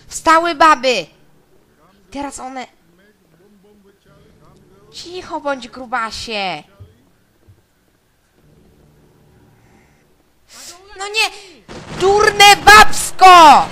Wstały baby! Teraz one... Cicho bądź, grubasie! No nie! Durne babsko!